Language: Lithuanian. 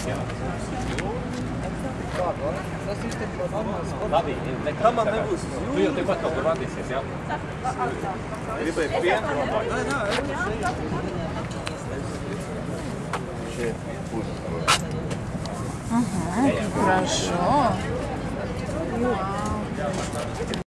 Labi, nekam nebūs. Tu jau tepat kaut kur vadīsies, jā? Gribēji pienu? Ага, хорошо.